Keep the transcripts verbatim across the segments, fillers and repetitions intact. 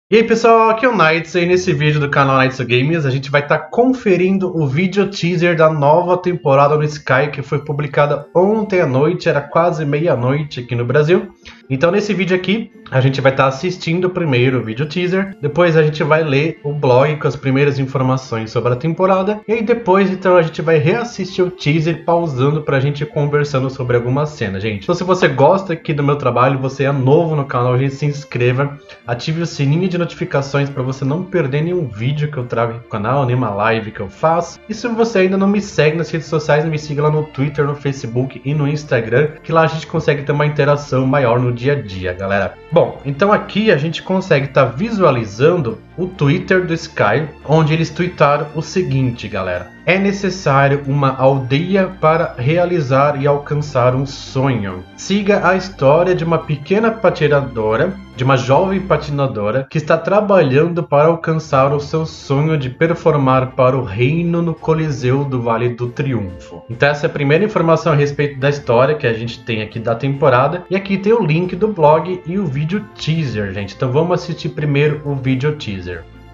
E aí pessoal, aqui é o Nights e nesse vídeo do canal Nights Games a gente vai estar tá conferindo o vídeo teaser da nova temporada no Sky que foi publicada ontem à noite, era quase meia-noite aqui no Brasil. Então nesse vídeo aqui a gente vai estar tá assistindo primeiro o vídeo teaser, depois a gente vai ler o blog com as primeiras informações sobre a temporada e aí depois então a gente vai reassistir o teaser pausando pra gente ir conversando sobre algumas cenas, gente. Então se você gosta aqui do meu trabalho, você é novo no canal, a gente se inscreva, ative o sininho de notificações para você não perder nenhum vídeo que eu trago aqui no canal, nenhuma live que eu faço. E se você ainda não me segue nas redes sociais, me siga lá no Twitter, no Facebook e no Instagram, que lá a gente consegue ter uma interação maior no dia a dia, galera. Bom, então aqui a gente consegue estar tá visualizando o Twitter do Sky, onde eles tweetaram o seguinte, galera: é necessário uma aldeia para realizar e alcançar um sonho. Siga a história de uma pequena patinadora, de uma jovem patinadora que está trabalhando para alcançar o seu sonho de performar para o reino no Coliseu do Vale do Triunfo. Então essa é a primeira informação a respeito da história que a gente tem aqui da temporada. E aqui tem o link do blog e o vídeo teaser, gente. Então vamos assistir primeiro o vídeo teaser.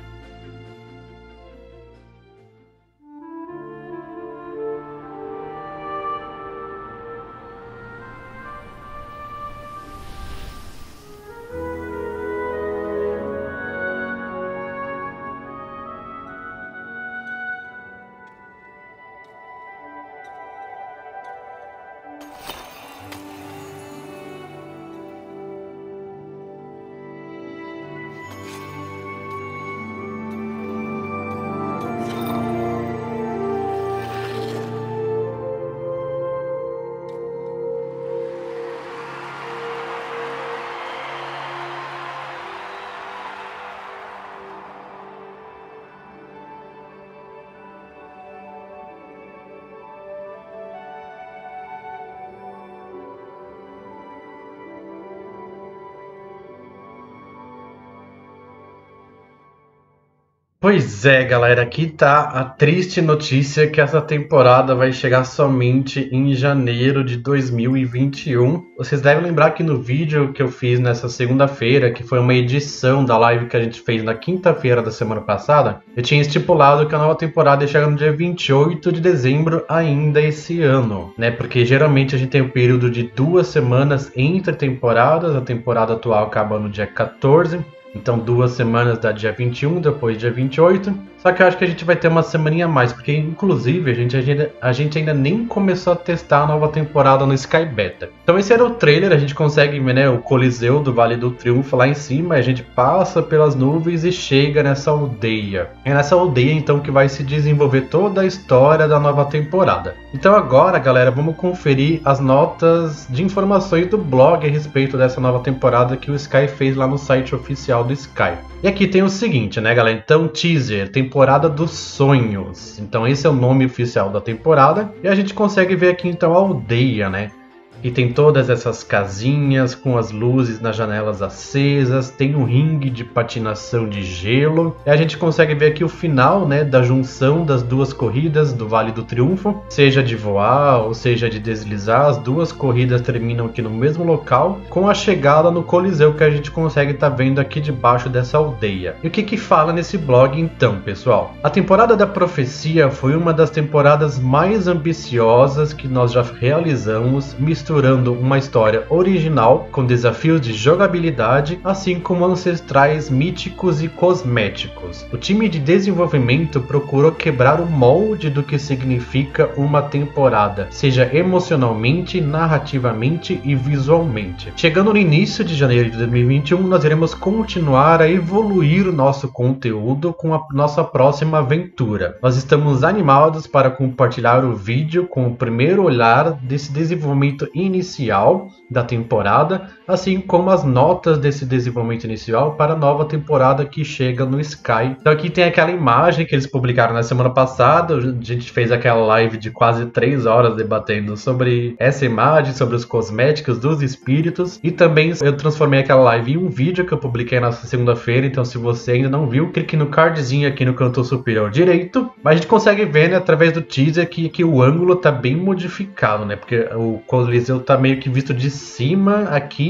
Pois é, galera, aqui tá a triste notícia que essa temporada vai chegar somente em janeiro de dois mil e vinte e um. Vocês devem lembrar que no vídeo que eu fiz nessa segunda-feira, que foi uma edição da live que a gente fez na quinta-feira da semana passada, eu tinha estipulado que a nova temporada ia chegar no dia vinte e oito de dezembro ainda esse ano, né? Porque geralmente a gente tem um período de duas semanas entre temporadas, a temporada atual acaba no dia quatorze. Então duas semanas dá dia vinte e um, depois dia vinte e oito. Só que eu acho que a gente vai ter uma semaninha a mais, porque inclusive a gente, a, gente, a gente ainda nem começou a testar a nova temporada no Sky Beta. Então esse era o trailer, a gente consegue ver, né, o Coliseu do Vale do Triunfo lá em cima, a gente passa pelas nuvens e chega nessa aldeia. É nessa aldeia então que vai se desenvolver toda a história da nova temporada. Então agora, galera, vamos conferir as notas de informações do blog a respeito dessa nova temporada que o Sky fez lá no site oficial do Sky. E aqui tem o seguinte, né, galera? Então, teaser, temporada dos sonhos. Então esse é o nome oficial da temporada. E a gente consegue ver aqui então a aldeia, né? E tem todas essas casinhas com as luzes nas janelas acesas, tem um ringue de patinação de gelo. E a gente consegue ver aqui o final, né, da junção das duas corridas do Vale do Triunfo, seja de voar ou seja de deslizar, as duas corridas terminam aqui no mesmo local, com a chegada no Coliseu que a gente consegue estar tá vendo aqui debaixo dessa aldeia. E o que que fala nesse blog então, pessoal? A temporada da Profecia foi uma das temporadas mais ambiciosas que nós já realizamos, misturando misturando uma história original com desafios de jogabilidade, assim como ancestrais míticos e cosméticos. O time de desenvolvimento procurou quebrar o molde do que significa uma temporada, seja emocionalmente, narrativamente e visualmente. Chegando no início de janeiro de dois mil e vinte e um, nós iremos continuar a evoluir o nosso conteúdo com a nossa próxima aventura. Nós estamos animados para compartilhar o vídeo com o primeiro olhar desse desenvolvimento inicial da temporada, assim como as notas desse desenvolvimento inicial para a nova temporada que chega no Sky. Então aqui tem aquela imagem que eles publicaram na semana passada, a gente fez aquela live de quase três horas debatendo sobre essa imagem, sobre os cosméticos dos espíritos, e também eu transformei aquela live em um vídeo que eu publiquei nessa segunda-feira, então se você ainda não viu, clique no cardzinho aqui no canto superior direito, mas a gente consegue ver, né, através do teaser que, que o ângulo tá bem modificado, né, porque o Coliseu tá meio que visto de cima aqui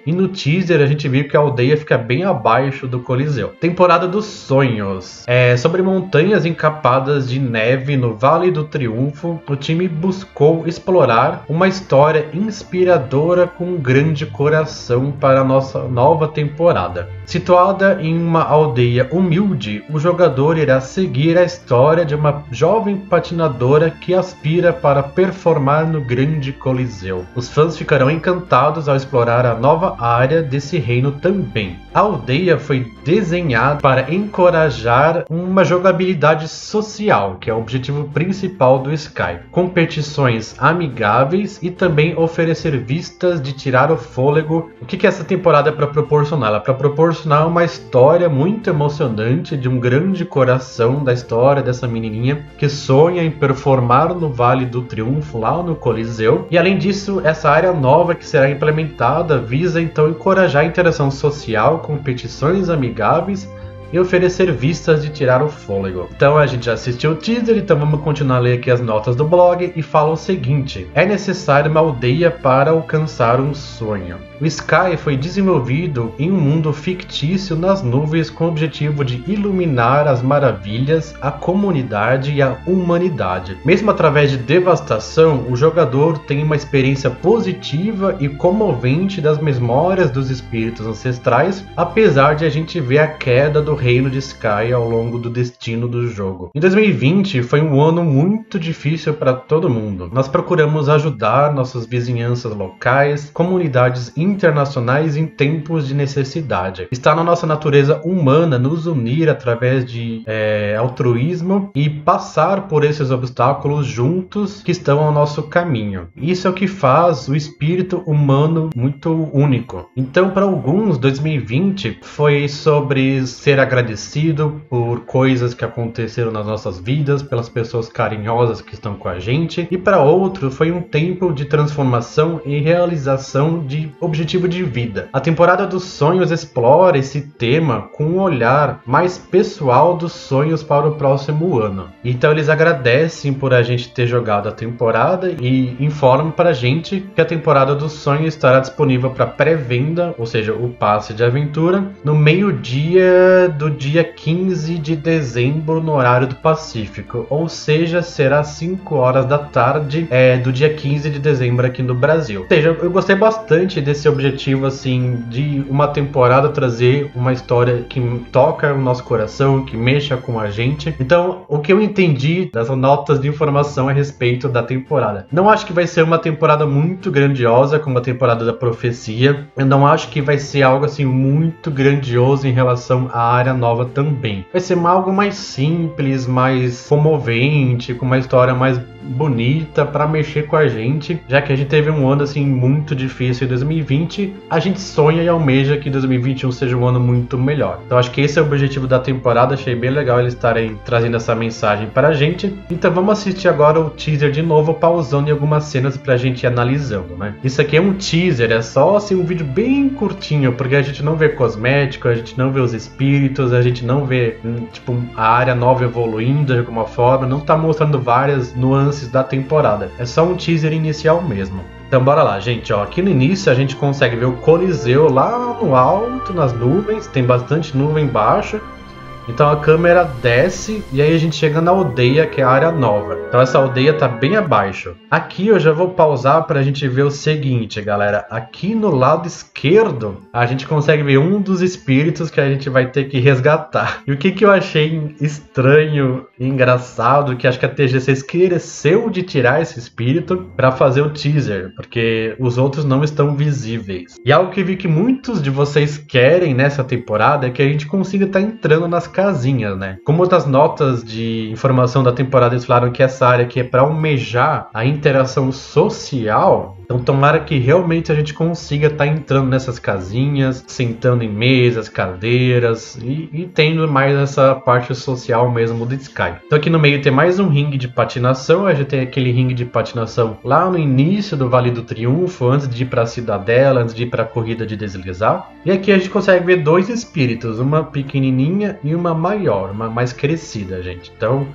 e no teaser a gente viu que a aldeia fica bem abaixo do Coliseu. Temporada dos sonhos. É, sobre montanhas encapadas de neve no Vale do Triunfo, o time buscou explorar uma história inspiradora com um grande coração para a nossa nova temporada. Situada em uma aldeia humilde, o jogador irá seguir a história de uma jovem patinadora que aspira para performar no grande Coliseu. Os fãs ficarão encantados ao explorar a nova área desse reino também. A aldeia foi desenhada para encorajar uma jogabilidade social, que é o objetivo principal do Sky. Competições amigáveis e também oferecer vistas de tirar o fôlego. O que que essa temporada é para proporcionar? Ela é para proporcionar uma história muito emocionante de um grande coração da história dessa menininha que sonha em performar no Vale do Triunfo, lá no Coliseu. E além disso, essa área nova que será implementada visa então encorajar a interação social, competições amigáveis e oferecer vistas de tirar o fôlego. Então a gente já assistiu o teaser, então vamos continuar a ler aqui as notas do blog e fala o seguinte: é necessário uma aldeia para alcançar um sonho. O Sky foi desenvolvido em um mundo fictício nas nuvens com o objetivo de iluminar as maravilhas, a comunidade e a humanidade. Mesmo através de devastação, o jogador tem uma experiência positiva e comovente das memórias dos espíritos ancestrais, apesar de a gente ver a queda do reino de Sky ao longo do destino do jogo. Em dois mil e vinte foi um ano muito difícil para todo mundo. Nós procuramos ajudar nossas vizinhanças locais, comunidades internacionais em tempos de necessidade. Está na nossa natureza humana nos unir através de é, altruísmo e passar por esses obstáculos juntos que estão ao nosso caminho. Isso é o que faz o espírito humano muito único. Então, para alguns, dois mil e vinte foi sobre ser agradecido por coisas que aconteceram nas nossas vidas, pelas pessoas carinhosas que estão com a gente, e para outros foi um tempo de transformação e realização de objetivo de vida. A temporada dos sonhos explora esse tema com um olhar mais pessoal dos sonhos para o próximo ano. Então eles agradecem por a gente ter jogado a temporada e informam para a gente que a temporada dos sonhos estará disponível para pré-venda, ou seja, o passe de aventura, no meio-dia do dia quinze de dezembro no horário do Pacífico, ou seja, será cinco horas da tarde é, do dia quinze de dezembro aqui no Brasil. Ou seja, eu gostei bastante desse objetivo assim de uma temporada trazer uma história que toca o nosso coração, que mexa com a gente. Então, o que eu entendi das notas de informação a respeito da temporada, não acho que vai ser uma temporada muito grandiosa como a temporada da profecia. Eu não acho que vai ser algo assim muito grandioso em relação à área nova também. Vai ser algo mais simples, mais comovente, com uma história mais bonita para mexer com a gente, já que a gente teve um ano assim muito difícil em dois mil e vinte. A gente sonha e almeja que dois mil e vinte e um seja um ano muito melhor. Então acho que esse é o objetivo da temporada. Achei bem legal eles estarem trazendo essa mensagem para a gente. Então vamos assistir agora o teaser de novo, pausando em algumas cenas pra gente ir analisando, né? Isso aqui é um teaser, é só assim um vídeo bem curtinho, porque a gente não vê cosmético, a gente não vê os espíritos, a gente não vê tipo a área nova evoluindo de alguma forma, não tá mostrando várias nuances da temporada. É só um teaser inicial mesmo. Então bora lá, gente, ó, aqui no início a gente consegue ver o Coliseu lá no alto, nas nuvens, tem bastante nuvem baixa. Então a câmera desce e aí a gente chega na aldeia, que é a área nova. Então essa aldeia tá bem abaixo. Aqui eu já vou pausar para a gente ver o seguinte, galera. Aqui no lado esquerdo a gente consegue ver um dos espíritos que a gente vai ter que resgatar. E o que que eu achei estranho e engraçado, que acho que a T G C esqueceu de tirar esse espírito para fazer o teaser, porque os outros não estão visíveis. E algo que vi que muitos de vocês querem nessa temporada é que a gente consiga estar entrando nas casinhas, né? Como das notas de informação da temporada eles falaram que essa área aqui é para almejar a interação social, então tomara que realmente a gente consiga estar entrando nessas casinhas, sentando em mesas, cadeiras e, e tendo mais essa parte social mesmo do Sky. Então aqui no meio tem mais um ringue de patinação, a gente tem aquele ringue de patinação lá no início do Vale do Triunfo, antes de ir para a Cidadela, antes de ir para a corrida de deslizar. E aqui a gente consegue ver dois espíritos, uma pequenininha e uma maior, uma mais crescida, gente. Então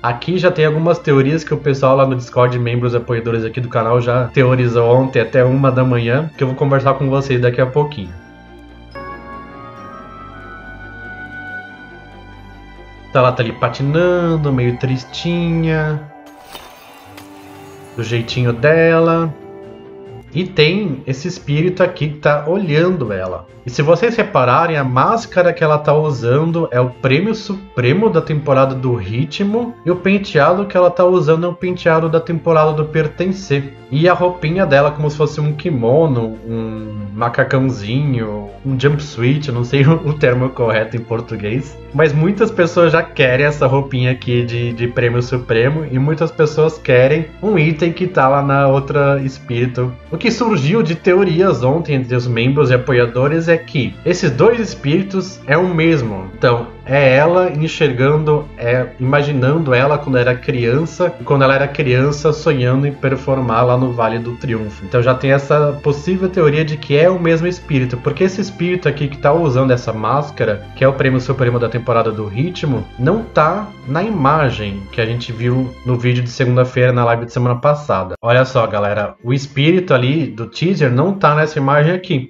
Aqui já tem algumas teorias que o pessoal lá no Discord, membros apoiadores aqui do canal, já teorizou ontem até uma da manhã, que eu vou conversar com vocês daqui a pouquinho. Então ela tá ali patinando, meio tristinha, do jeitinho dela. E tem esse espírito aqui que tá olhando ela. E se vocês repararem, a máscara que ela tá usando é o prêmio supremo da temporada do Ritmo. E o penteado que ela tá usando é o penteado da temporada do Pertencer. E a roupinha dela como se fosse um kimono, um macacãozinho, um jumpsuit, eu não sei o termo correto em português. Mas muitas pessoas já querem essa roupinha aqui de, de prêmio supremo. E muitas pessoas querem um item que tá lá na outra espírito. O que surgiu de teorias ontem entre os membros e apoiadores é que esses dois espíritos é o mesmo. Então, é ela enxergando, é, imaginando ela quando era criança, e quando ela era criança sonhando em performar lá no Vale do Triunfo. Então já tem essa possível teoria de que é o mesmo espírito, porque esse espírito aqui que tá usando essa máscara, que é o prêmio supremo da temporada do Ritmo, não tá na imagem que a gente viu no vídeo de segunda-feira na live de semana passada. Olha só, galera, o espírito ali do teaser não tá nessa imagem aqui.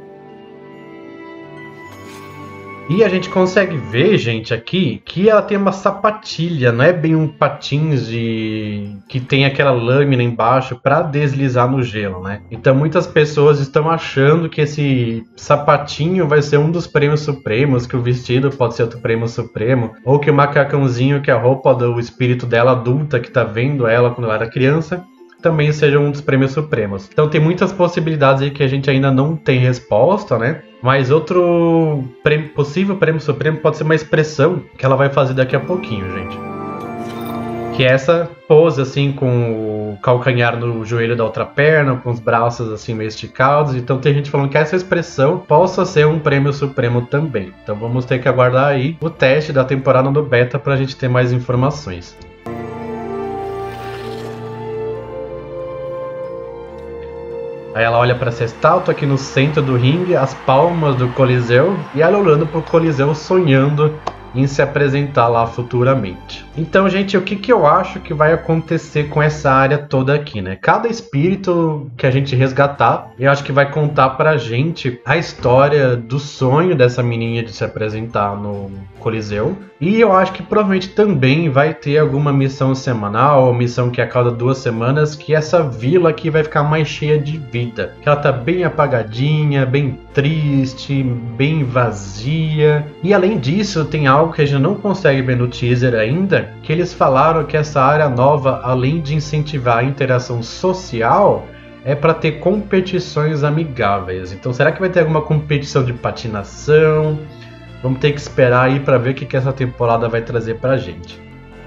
E a gente consegue ver, gente, aqui, que ela tem uma sapatilha, não é bem um patins de... que tem aquela lâmina embaixo para deslizar no gelo, né? Então muitas pessoas estão achando que esse sapatinho vai ser um dos prêmios supremos, que o vestido pode ser outro prêmio supremo, ou que o macacãozinho, que é a roupa do espírito dela adulta, que tá vendo ela quando ela era criança, também seja um dos prêmios supremos. Então tem muitas possibilidades aí que a gente ainda não tem resposta, né? Mas outro prêmio, possível prêmio supremo pode ser uma expressão que ela vai fazer daqui a pouquinho, gente. Que é essa pose assim com o calcanhar no joelho da outra perna, com os braços assim meio esticados. Então tem gente falando que essa expressão possa ser um prêmio supremo também. Então vamos ter que aguardar aí o teste da temporada do beta para a gente ter mais informações. Aí ela olha para essa estátua aqui no centro do ringue, as palmas do Coliseu, e ela olhando para o Coliseu sonhando em se apresentar lá futuramente. Então, gente, o que, que eu acho que vai acontecer com essa área toda aqui, né? Cada espírito que a gente resgatar, eu acho que vai contar pra gente a história do sonho dessa menininha de se apresentar no Coliseu. E eu acho que provavelmente também vai ter alguma missão semanal, ou missão que é a cada duas semanas, que essa vila aqui vai ficar mais cheia de vida. Que ela tá bem apagadinha, bem triste, bem vazia. E além disso, tem algo que a gente não consegue ver no teaser ainda, que eles falaram que essa área nova, além de incentivar a interação social, é para ter competições amigáveis. Então será que vai ter alguma competição de patinação? Vamos ter que esperar aí para ver o que, que essa temporada vai trazer pra gente.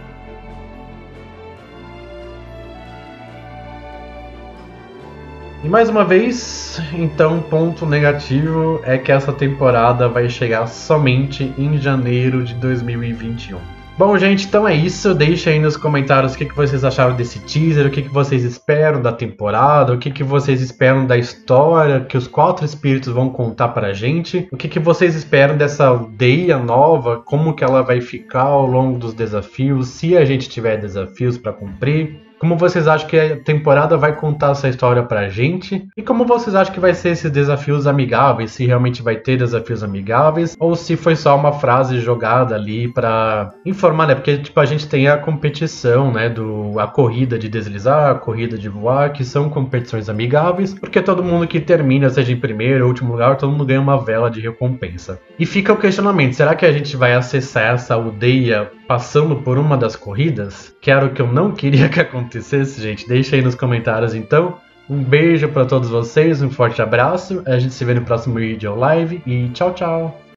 E mais uma vez, então, ponto negativo é que essa temporada vai chegar somente em janeiro de dois mil e vinte e um. Bom, gente, então é isso. Deixa aí nos comentários o que, que vocês acharam desse teaser, o que, que vocês esperam da temporada, o que, que vocês esperam da história que os quatro espíritos vão contar pra gente, o que, que vocês esperam dessa aldeia nova, como que ela vai ficar ao longo dos desafios, se a gente tiver desafios para cumprir. Como vocês acham que a temporada vai contar essa história pra gente? E como vocês acham que vai ser esses desafios amigáveis? Se realmente vai ter desafios amigáveis? Ou se foi só uma frase jogada ali pra informar, né? Porque tipo, a gente tem a competição, né? Do, a corrida de deslizar, a corrida de voar, que são competições amigáveis. Porque todo mundo que termina, seja em primeiro ou último lugar, todo mundo ganha uma vela de recompensa. E fica o questionamento, será que a gente vai acessar essa aldeia passando por uma das corridas? Que era o que eu não queria que acontecesse, gente. Deixa aí nos comentários, então. Um beijo para todos vocês, um forte abraço. A gente se vê no próximo vídeo live e tchau, tchau!